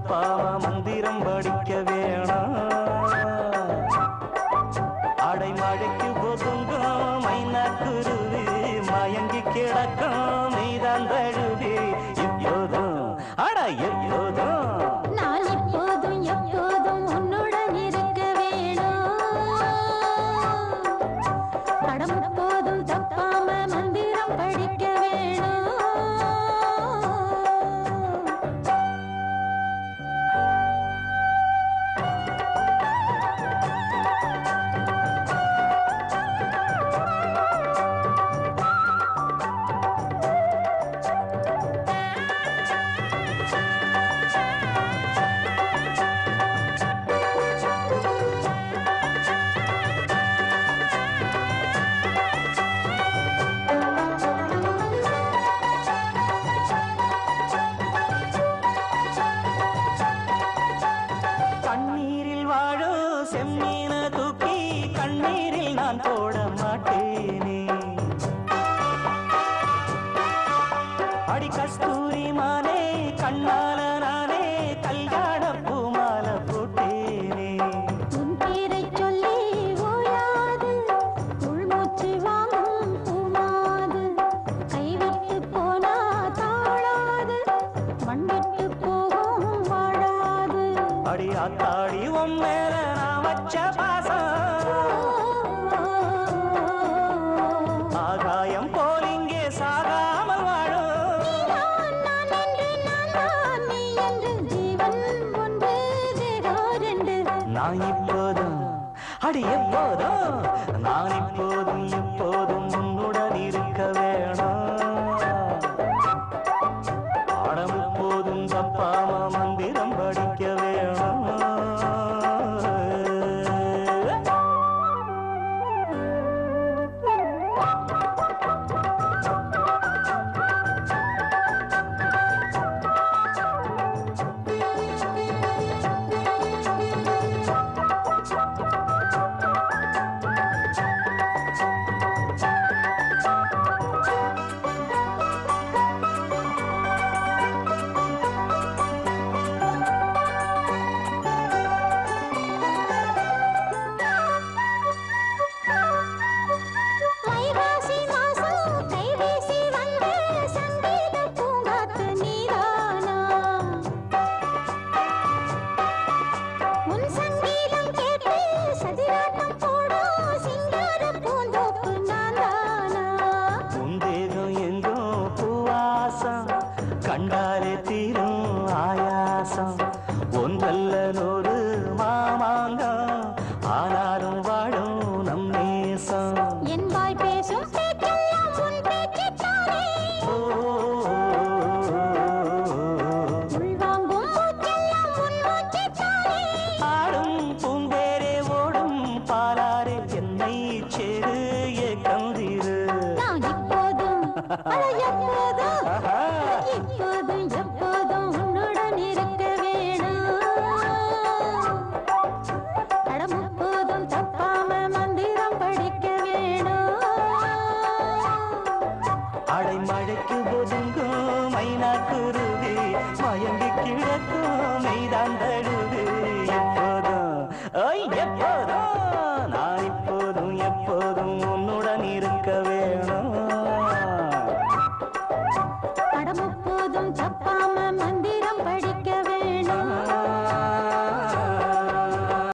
தப்பாம மந்திரம் படிக்க வேணாம். அடைமழைக்கு ஒதுங்கும் மைனாக்குருவி மயங்கி கிடக்கும் நீதான் தழுவி. எப்போதும் அட எப்போதும் நான் எப்போதும் எப்போதும் உன்னுடன் இருக்க வேணும். படம் எப்போதும் தப்பாம மந்திரம் படிக்க வேணும். கண்ணீரில் வாழும் செம்மீன தூக்கி கண்ணீரில் நான் போட மாட்டேனே. அடி கஸ்தூரி மானே கண்ணால நானே கல்யாண பூமால போட்டேனே. உன் பேரை சொல்லி ஓயாது உள்மூச்சு வாங்கும் பூமாது. கைவிட்டு போனா தாழாது மண்விட்டு போகும் வாழாது. அடி ஆத்தாடி உன் மேல நான் வச்ச பாசம் ஆகாயம் போல் இங்கே சாகாமல் வாழும். நான் என்று நான் தான் நீ என்று ஜீவன் ஒன்று தேகம் ரெண்டு. நான் இப்போதும் அடி எப்போதும் நான் இப்போ